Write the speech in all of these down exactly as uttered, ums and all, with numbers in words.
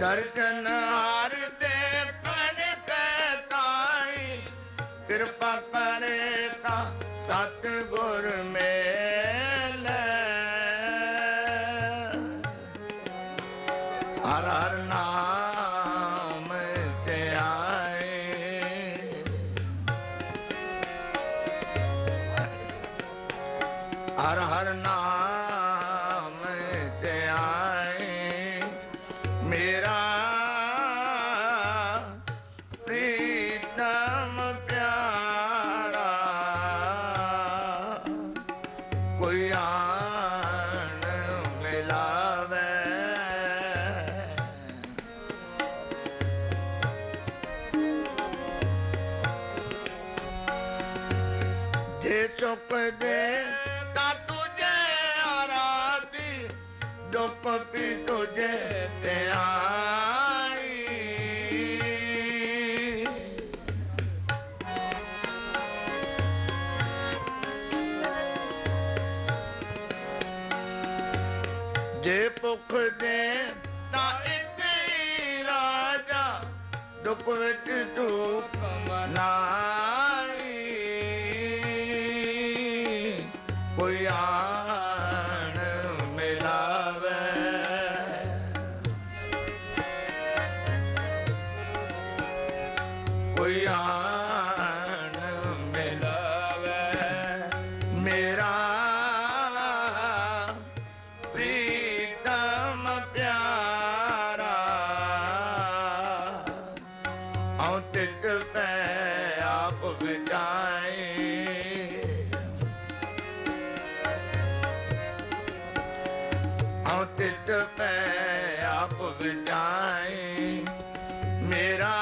ਦਰਸ਼ਨ ਹਰ ਦੇ ਪੜ ਕੇ ਤਾਈ ਕਿਰਪਾ ਕਰੇ ਤਾ ਸਤਿਗੁਰ ਮੇਲੇ ਹਰ ਹਰ ਨਾਮ ਤੇ ਆਏ ਹਰ ਹਰ ਨਾਮ ਤੇ ਆਏ ਮੇਰਾ ਪ੍ਰੀਤਮ ਪਿਆਰਾ ਕੋਈ ਆਣ ਮਿਲਾਵੇ ਜੇ ਚੁੱਕ ਦੇ ਤਾ ਤੁਝੇ ਆਰਾਧੀ ਦੁੱਖ ਵੀ ਤੁਝੇ ਤੇ ਆਈ ਜੇ ਭੁੱਖ ਦੇ ਤਾ ਇੱਥੇ ਰਾਜਾ ਦੁੱਖ ਵਿੱਚ ਦੁੱਖ ਮਨਾਈ ਕੋਈ ਆਣ ਮਿਲਾਵੇ ਕੋਈ ਆਣ ਮਿਲਾਵੇ ਮੇਰਾ ਪ੍ਰੀਤਮ ਪਿਆਰਾ ਆਉ ਤਿਤ ਪੈ ਆਪ ਵਿਚਾਏ ਆਉ ਤਿਤ ਪੈ ਆਪ ਵਿਚਾਏ ਮੇਰਾ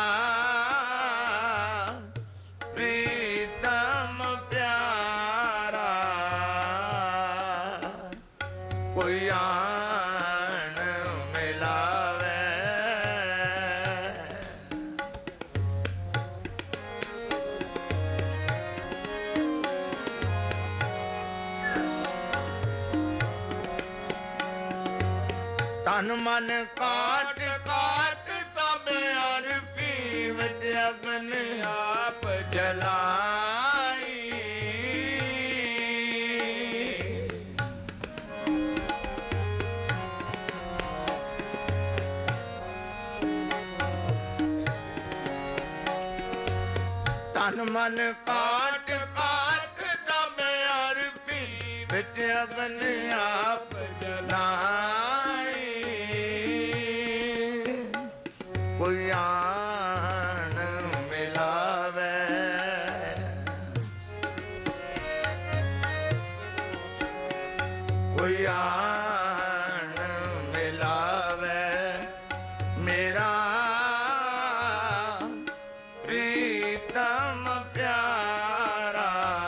ਪ੍ਰੀਤਮ ਪਿਆਰਾ ਕੋਈ ਆਣ ਮਿਲਾਵੇ ਤਨ ਮਨ ਕਾਟ ਕਾਟ ਸਭ ਅਰਪੀ ਵਿੱਚ ਅਗਨ ਆਪ ਜਲਾਈ ਤਨ ਮਨ ਕਾਟ ਕਾਟ ਸਭ ਅਰਪੀ ਵਿੱਚ ਅਗਨ ਆਪ ਜਲਾਈ ਕੋਈ ਆਣ ਮਿਲਾਵੇ ਕੋਈ ਆਣ ਮਿਲਾਵੇ ਮੇਰਾ ਪ੍ਰੀਤਮ ਪਿਆਰਾ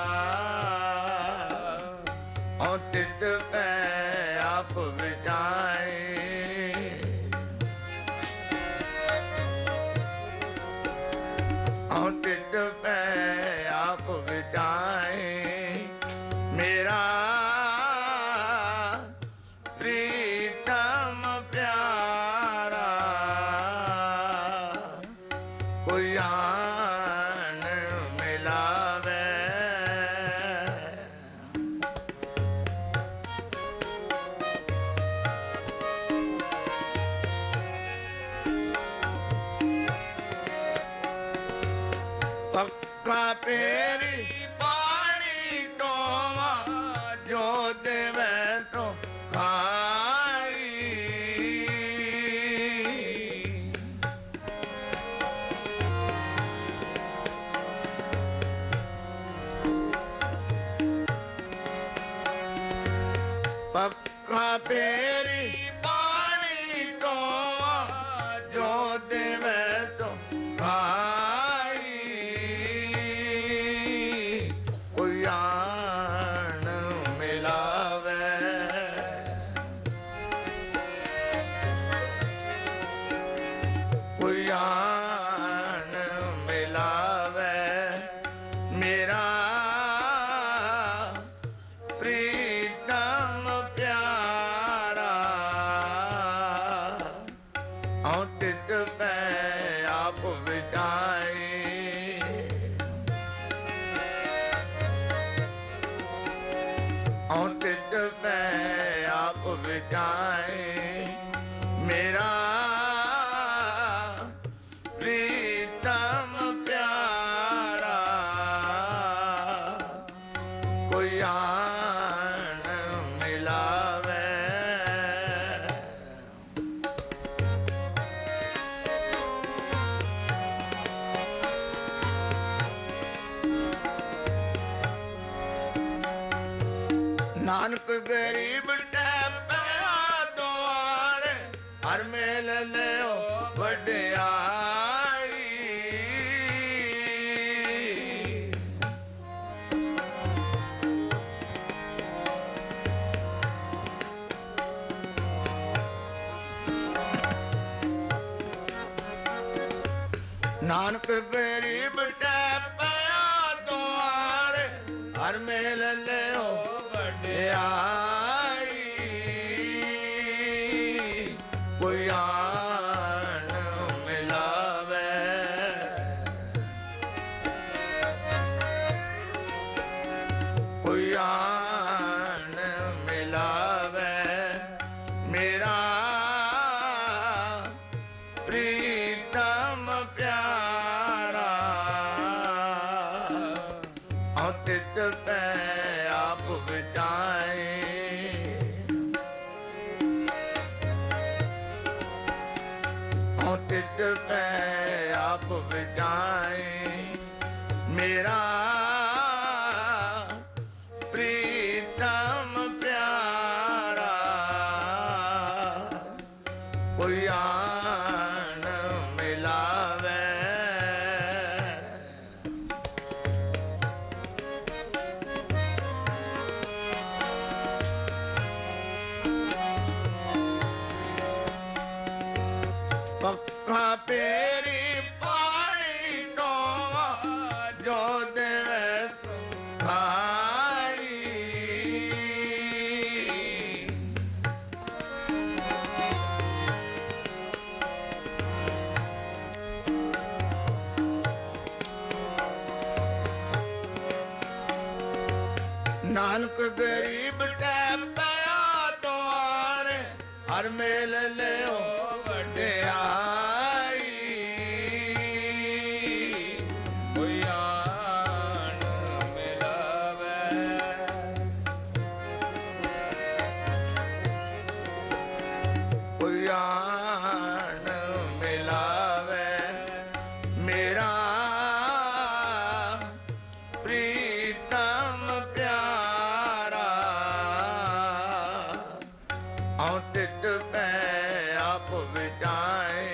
ਔ ਤਿਤ ਪੈ ਆਪ ਵਿਚਾਏ ਔ ਤਿਤ ਪੈ ਆਪ ਵਿਚਾਏ ਮੇਰਾ ਪ੍ਰੀਤਮ ਪਿਆਰਾ ਕੋਈ ਆਣ ਮਿਲਾਵੇ ਪੱਕਾ ਪੇਰੀ ਪਾਣੀ ਟੋਵਾ ਜੋ ਦੇਵੇ ਤੋ ਖਾਈ ਪੱਕਾ ਪੇਰੀ ਪਾਣੀ ਟੋਵਾ ਜੋ ਦੇਵੇ ਤੋ ਖਾਈ ਕੋਈ ਆਣ ਮਿਲਾਵੇ ਕੋਈ ਆਣ ਮਿਲਾਵੇ ਮੇਰਾ ਪ੍ਰੀਤਮ ਪਿਆਰਾ ਬਚਾਏ ਮੇਰਾ ਪ੍ਰੀਤਮ ਪਿਆਰਾ ਕੋਈ ਆਣ ਮਿਲਾਵੇ ਨਾਨਕ ਗਰੀਬ ਟੈਪਿਆ ਦੁਆਰ ਹਰ ਮੇਲ ਲਿਓ ਵਡਿਆਈ ਨਾਨਕ ਗਰੀਬ ਟੈਪਿਆ ਦੁਆਰ ਹਰ ਮੇਲ ਲਿਓ ਵਡਿਆਈ ਕੋਈ ਆਣ ਮਿਲਾਵੇ ਕੋਈ ਆਣ ਮਿਲਾਵੇ ਮੇਰਾ ਪ੍ਰੀਤਮ ਪਿਆਰਾ ਔਤਿਤ ਪੈ ਆਪ ਬਚਾਏ ਔਤਿਤ ਪੈ ਆਪ ਬਚਾਏ ਮੇਰਾ ਪ੍ਰੀਤਮ ਪਿਆਰਾ ਕੋਈ ਆਣ ਮਿਲਾਵੇ ਪੱਖਾ ਪੇਰੀ ਪਾਣੀ ਟੋਵਾ ਜੋ ਦੇਵੇ ਖਾਈ ਨਾਨਕ ਗਰੀਬ ਟੈਪਿਆ ਦੁਆਰ ਹਰ ਮੇਲ ਲਿਓ ਵਡਿਆਈ ਕੋਈ ਆਣ ਮਿਲਾਵੇ ਕੋਈ ਆਣ ਮਿਲਾਵੇ ਮੇਰਾ ਪ੍ਰੀਤਮ ਪਿਆਰਾ ਔਤਿਤ ਪੈ ਆਪ ਬਚਾਏ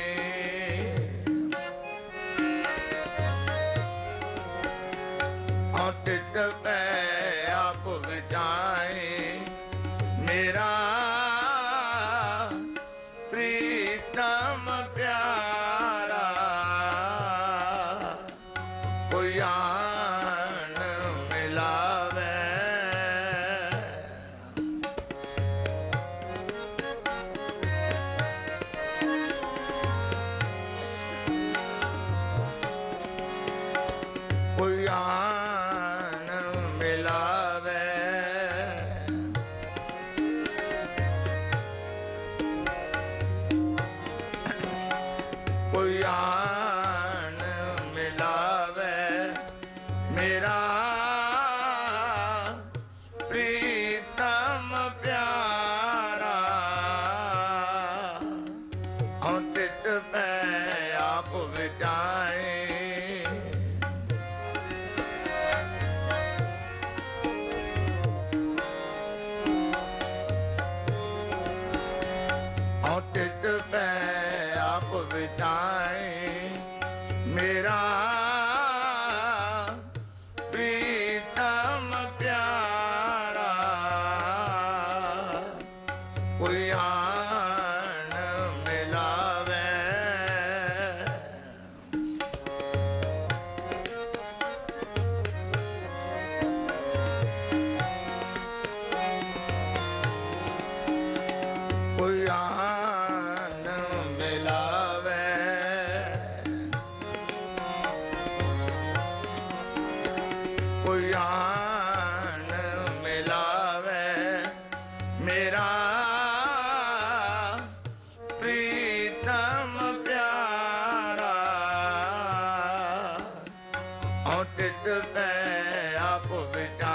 ਔਤਿਤ ਪੈ ਆਪ ਬਚਾਏ ਮੇਰਾ ਪ੍ਰੀਤਮ ਪਿਆਰਾ ਕੋਈ ਆਣ ਮਿਲਾਵੇ ਕੋਈ ਆਣ ਮਿਲਾਵੇ ਕੋਈ ਆਣ ਮਿਲਾਵੇ ਮੇਰਾ ਪ੍ਰੀਤਮ ਪਿਆਰਾ ਔਤਿਤ ਪੈ ਆਪ ਬਚਾਏ ਔਤਿਤ ਪੈ ਆਪ ਬਚਾਏ ਮੇਰਾ ਪ੍ਰੀਤਮ ਪਿਆਰਾ ਕੋਈ ਆਣ ਮਿਲਾਵੇ ਕੋਈ ਆਣ ਮਿਲਾਵੇ ਕੋਈ ਆਣ ਮਿਲਾਵੇ ਮੇਰਾ ਆਪ ਵਿਚਾਰ